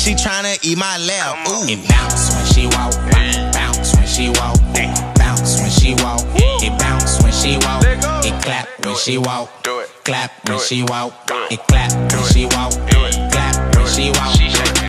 She tryna eat my lap. Ooh. It bounce when she walk, bounce when she walk, bounce when she walk. It bounce when she walk, it clap when she walk, clap when she walk, it clap when she walk, clap when she walk.